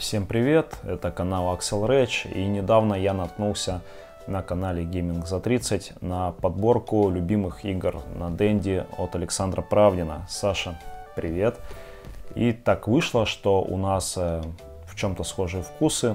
Всем привет, это канал Axel Rage, и недавно я наткнулся на канале Gaming за 30 на подборку любимых игр на Dendy от Александра Правдина. Саша, привет! И так вышло, что у нас в чем-то схожие вкусы,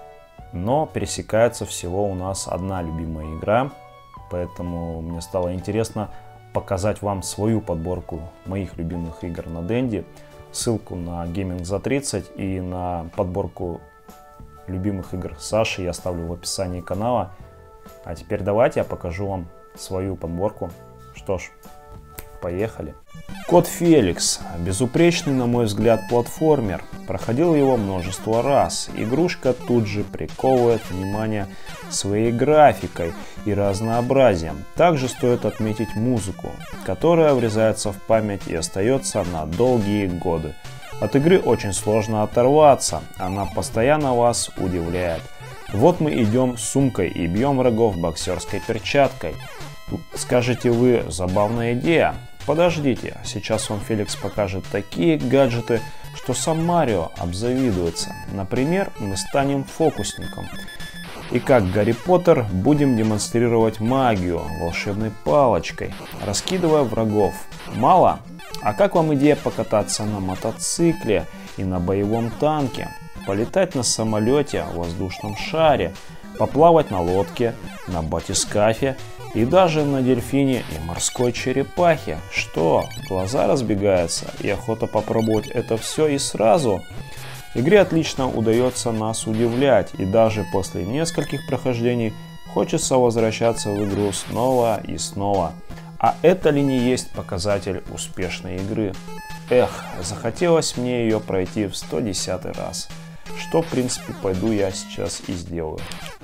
но пересекается всего у нас одна любимая игра, поэтому мне стало интересно показать вам свою подборку моих любимых игр на Dendy. Ссылку на Gaming за 30 и на подборку любимых игр Саши я оставлю в описании канала. А теперь давайте я покажу вам свою подборку. Что ж, поехали. Код Феликс. Безупречный, на мой взгляд, платформер. Проходил его множество раз. Игрушка тут же приковывает внимание своей графикой и разнообразием. Также стоит отметить музыку, которая врезается в память и остается на долгие годы. От игры очень сложно оторваться, она постоянно вас удивляет. Вот мы идем с сумкой и бьем врагов боксерской перчаткой. Скажете вы, забавная идея? Подождите, сейчас вам Феликс покажет такие гаджеты, что сам Марио обзавидуется. Например, мы станем фокусником. И как Гарри Поттер будем демонстрировать магию волшебной палочкой, раскидывая врагов. Мало? А как вам идея покататься на мотоцикле и на боевом танке, полетать на самолете, воздушном шаре, поплавать на лодке, на батискафе и даже на дельфине и морской черепахе? Что, глаза разбегаются и охота попробовать это все и сразу? Игре отлично удается нас удивлять, и даже после нескольких прохождений хочется возвращаться в игру снова и снова. А это ли не есть показатель успешной игры? Эх, захотелось мне ее пройти в 110-й раз. Что, в принципе, пойду я сейчас и сделаю.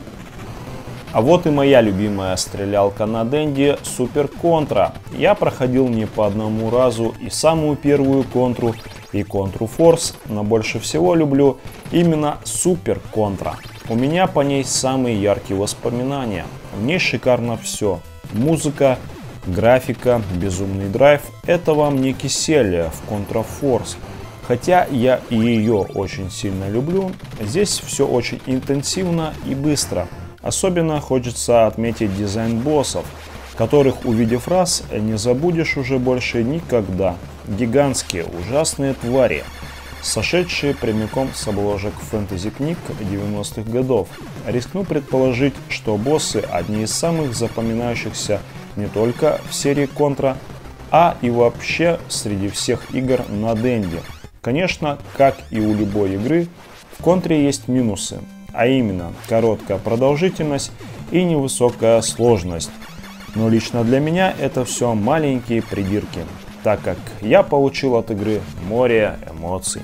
А вот и моя любимая стрелялка на Dendy Супер Контра. Я проходил не по одному разу и самую первую Контру, и Контру Форс, но больше всего люблю именно Супер Контра. У меня по ней самые яркие воспоминания. В ней шикарно все. Музыка, графика, безумный драйв. Это вам не кисель в Контра Форс. Хотя я и ее очень сильно люблю, здесь все очень интенсивно и быстро. Особенно хочется отметить дизайн боссов, которых, увидев раз, не забудешь уже больше никогда. Гигантские, ужасные твари, сошедшие прямиком с обложек фэнтези-книг 90-х годов. Рискну предположить, что боссы одни из самых запоминающихся не только в серии Контра, а и вообще среди всех игр на Dendy. Конечно, как и у любой игры, в Контре есть минусы, а именно короткая продолжительность и невысокая сложность. Но лично для меня это все маленькие придирки, так как я получил от игры море эмоций.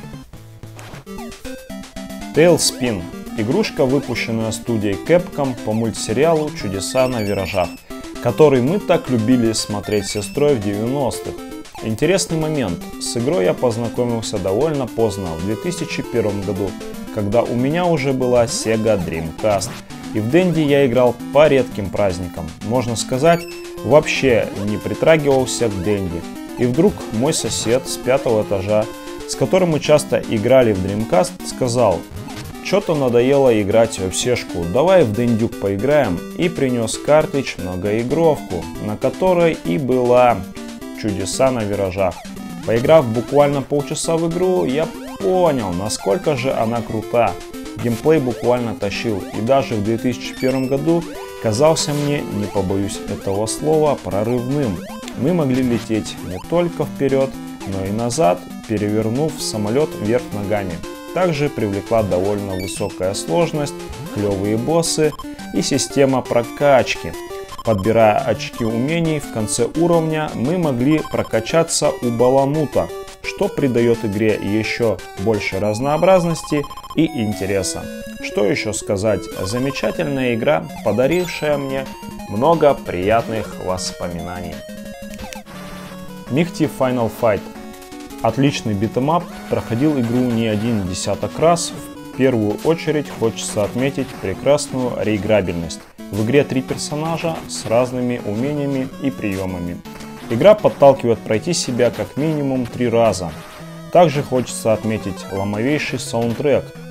TaleSpin. Игрушка, выпущенная студией Capcom по мультсериалу «Чудеса на виражах», который мы так любили смотреть с сестрой в 90-х. Интересный момент. С игрой я познакомился довольно поздно, в 2001 году, когда у меня уже была Sega Dreamcast. И в Dendy я играл по редким праздникам. Можно сказать, вообще не притрагивался к Dendy. И вдруг мой сосед с 5-го этажа, с которым мы часто играли в Dreamcast, сказал: «Что-то надоело играть в сешку, давай в Дендюк поиграем», и принес картридж многоигровку, на которой и была «Чудеса на виражах». Поиграв буквально полчаса в игру, я понял, насколько же она крута. Геймплей буквально тащил, и даже в 2001 году казался мне, не побоюсь этого слова, прорывным. Мы могли лететь не только вперед, но и назад, перевернув самолет вверх ногами. Также привлекла довольно высокая сложность, клевые боссы и система прокачки. Подбирая очки умений, в конце уровня мы могли прокачаться у Баламута, что придает игре еще больше разнообразности и интереса. Что еще сказать? Замечательная игра, подарившая мне много приятных воспоминаний. Михти Final Fight. Отличный битэмап, проходил игру не один десяток раз. В первую очередь хочется отметить прекрасную реиграбельность. В игре 3 персонажа с разными умениями и приемами. Игра подталкивает пройти себя как минимум 3 раза. Также хочется отметить ломовейший саундтрек,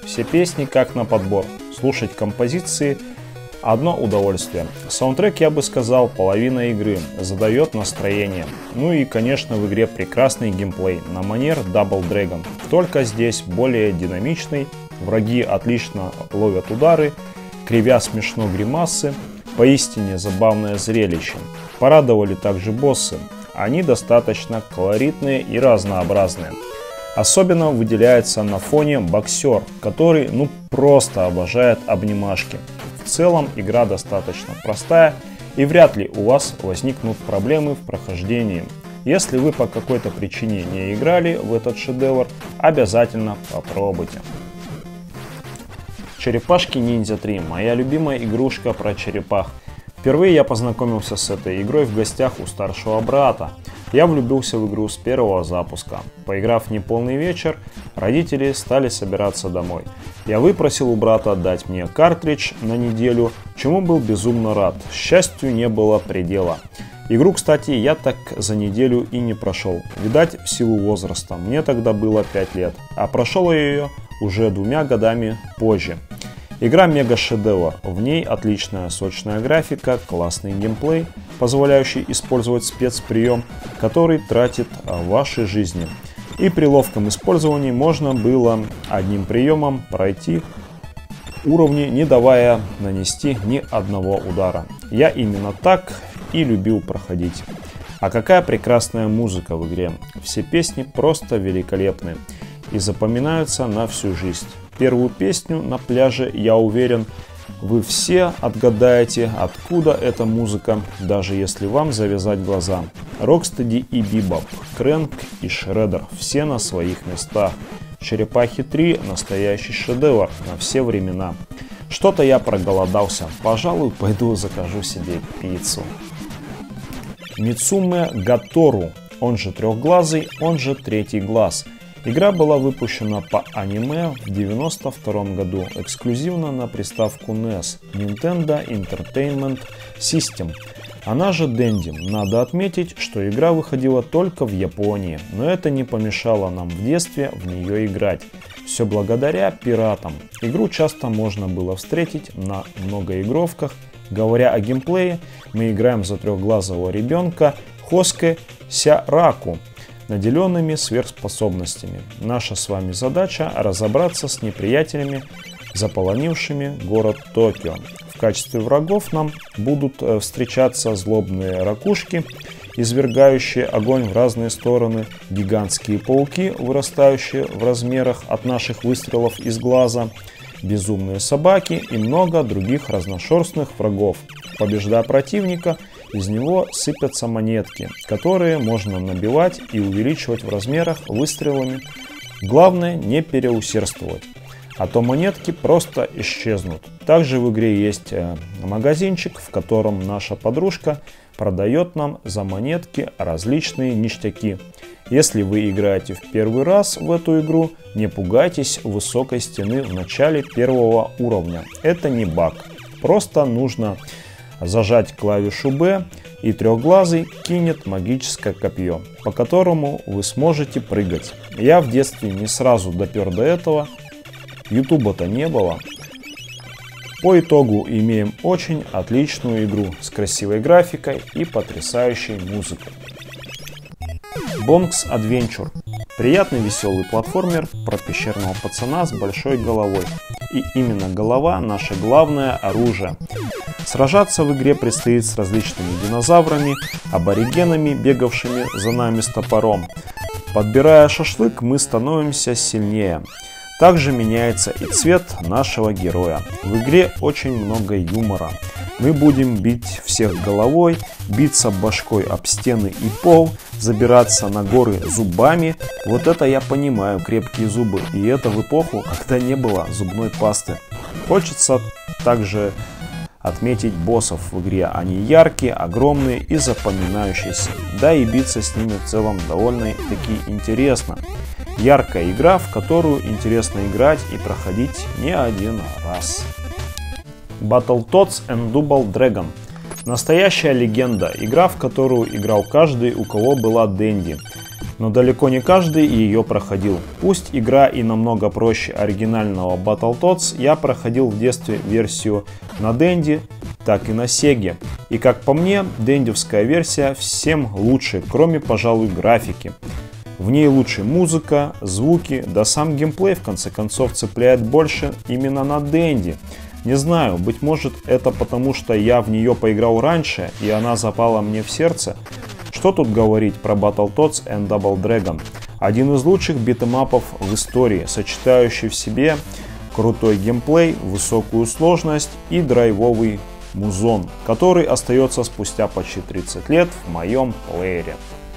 Все песни как на подбор. Слушать композиции – одно удовольствие. Саундтрек, я бы сказал, половина игры, задает настроение. Ну и, конечно, в игре прекрасный геймплей на манер Double Dragon. Только здесь более динамичный, враги отлично ловят удары, кривя смешно гримасы. Поистине забавное зрелище. Порадовали также боссы. Они достаточно колоритные и разнообразные. Особенно выделяется на фоне боксер, который просто обожает обнимашки. В целом игра достаточно простая и вряд ли у вас возникнут проблемы в прохождении. Если вы по какой-то причине не играли в этот шедевр, обязательно попробуйте. Черепашки Ниндзя 3. Моя любимая игрушка про черепах. Впервые я познакомился с этой игрой в гостях у старшего брата. Я влюбился в игру с первого запуска. Поиграв неполный вечер, родители стали собираться домой. Я выпросил у брата дать мне картридж на неделю, чему был безумно рад. Счастью не было предела. Игру, кстати, я так за неделю и не прошел. Видать, в силу возраста. Мне тогда было 5 лет, а прошел я ее уже 2 годами позже. Игра мега-шедевр, в ней отличная сочная графика, классный геймплей, позволяющий использовать спецприем, который тратит в вашей жизни. И при ловком использовании можно было одним приемом пройти уровни, не давая нанести ни одного удара. Я именно так и любил проходить. А какая прекрасная музыка в игре. Все песни просто великолепны и запоминаются на всю жизнь. Первую песню на пляже, я уверен, вы все отгадаете, откуда эта музыка, даже если вам завязать глаза. Рокстеди и Бибоп, Крэнк и Шреддер, все на своих местах. Черепахи 3 – настоящий шедевр на все времена. Что-то я проголодался, пожалуй, пойду закажу себе пиццу. Мицуме Гатору, он же Трехглазый, он же Третий глаз. Игра была выпущена по аниме в 1992 году, эксклюзивно на приставку NES – Nintendo Entertainment System. Она же Dendy. Надо отметить, что игра выходила только в Японии, но это не помешало нам в детстве в нее играть. Все благодаря пиратам. Игру часто можно было встретить на многоигровках. Говоря о геймплее, мы играем за трехглазого ребенка Хоске Сяраку, наделенными сверхспособностями. Наша с вами задача разобраться с неприятелями, заполонившими город Токио. В качестве врагов нам будут встречаться злобные ракушки, извергающие огонь в разные стороны, гигантские пауки, вырастающие в размерах от наших выстрелов из глаза, безумные собаки и много других разношерстных врагов. Побеждая противника, из него сыпятся монетки, которые можно набивать и увеличивать в размерах выстрелами. Главное не переусердствовать, а то монетки просто исчезнут. Также в игре есть магазинчик, в котором наша подружка продает нам за монетки различные ништяки. Если вы играете в первый раз в эту игру, не пугайтесь высокой стены в начале первого уровня. Это не баг. Просто нужно зажать клавишу B, и Трехглазый кинет магическое копье, по которому вы сможете прыгать. Я в детстве не сразу допер до этого, ютуба-то не было. По итогу имеем очень отличную игру с красивой графикой и потрясающей музыкой. Bonk's Adventure. Приятный веселый платформер про пещерного пацана с большой головой. И именно голова – наше главное оружие. Сражаться в игре предстоит с различными динозаврами, аборигенами, бегавшими за нами с топором. Подбирая шашлык, мы становимся сильнее. Также меняется и цвет нашего героя. В игре очень много юмора. Мы будем бить всех головой, биться башкой об стены и пол, забираться на горы зубами. Вот это я понимаю, крепкие зубы. И это в эпоху, когда не было зубной пасты. Хочется также отметить боссов в игре. Они яркие, огромные и запоминающиеся. Да и биться с ними в целом довольно-таки интересно. Яркая игра, в которую интересно играть и проходить не один раз. Battletoads and Double Dragon. Настоящая легенда. Игра, в которую играл каждый, у кого была Dendy. но далеко не каждый ее проходил. Пусть игра и намного проще оригинального Battletoads, я проходил в детстве версию на Денди, так и на Сеге. И как по мне, дендевская версия всем лучше, кроме, пожалуй, графики. В ней лучше музыка, звуки, да сам геймплей в конце концов цепляет больше именно на Денди. Не знаю, быть может это потому, что я в нее поиграл раньше и она запала мне в сердце. Что тут говорить про Battletoads and Double Dragon? Один из лучших битэмапов в истории, сочетающий в себе крутой геймплей, высокую сложность и драйвовый музон, который остается спустя почти 30 лет в моем плеере.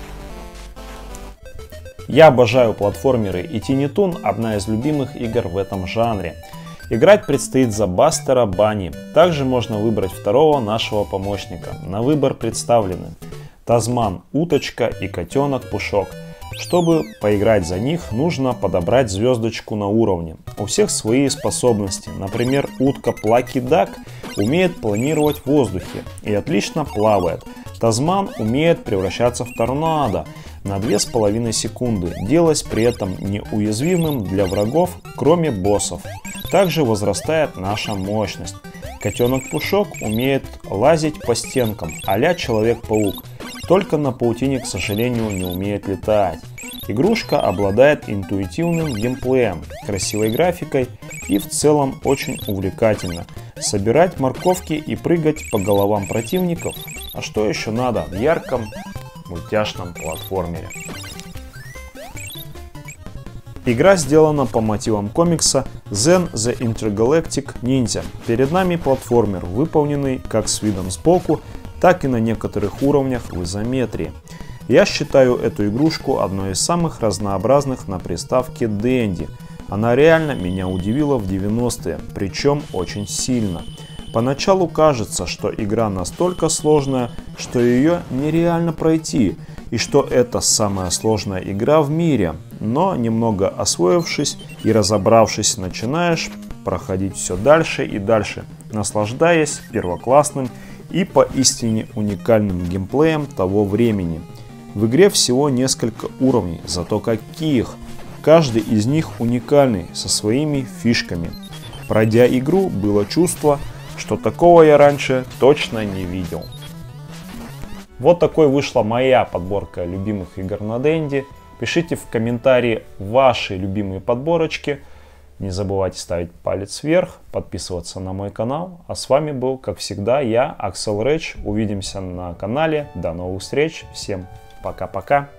Я обожаю платформеры, и Tiny Toon одна из любимых игр в этом жанре. Играть предстоит за Бастера Банни. Также можно выбрать второго нашего помощника. На выбор представлены Тазман, Уточка и Котенок Пушок. Чтобы поиграть за них, нужно подобрать звездочку на уровне. У всех свои способности. Например, утка Плаки Дак умеет планировать в воздухе и отлично плавает. Тазман умеет превращаться в торнадо на 2,5 секунды, делаясь при этом неуязвимым для врагов, кроме боссов. Также возрастает наша мощность. Котенок Пушок умеет лазить по стенкам, а-ля Человек-паук. Только на паутине, к сожалению, не умеет летать. Игрушка обладает интуитивным геймплеем, красивой графикой и в целом очень увлекательно. Собирать морковки и прыгать по головам противников. А что еще надо в ярком мультяшном платформере? Игра сделана по мотивам комикса Zen the Intergalactic Ninja. Перед нами платформер, выполненный как с видом сбоку, так и на некоторых уровнях в изометрии. Я считаю эту игрушку одной из самых разнообразных на приставке Dendy. Она реально меня удивила в 90-е, причем очень сильно. Поначалу кажется, что игра настолько сложная, что ее нереально пройти, и что это самая сложная игра в мире. Но немного освоившись и разобравшись, начинаешь проходить все дальше и дальше, наслаждаясь первоклассным и поистине уникальным геймплеем того времени. В игре всего несколько уровней, зато каких! Каждый из них уникальный, со своими фишками. Пройдя игру, было чувство, что такого я раньше точно не видел. Вот такой вышла моя подборка любимых игр на Денди. Пишите в комментарии ваши любимые подборочки. Не забывайте ставить палец вверх, подписываться на мой канал. А с вами был, как всегда, я, Axel Rage. Увидимся на канале. До новых встреч. Всем пока-пока.